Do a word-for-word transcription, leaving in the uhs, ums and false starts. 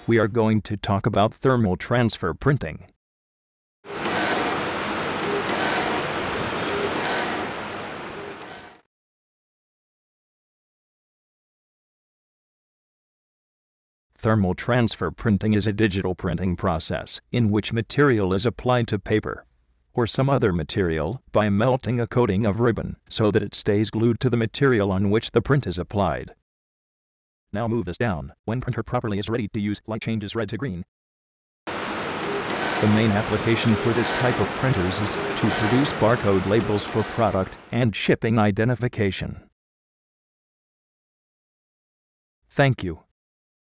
we are going to talk about thermal transfer printing. Thermal transfer printing is a digital printing process in which material is applied to paper or some other material by melting a coating of ribbon so that it stays glued to the material on which the print is applied. Now move this down. When printer properly is ready to use, light changes red to green. The main application for this type of printers is to produce barcode labels for product and shipping identification. Thank you.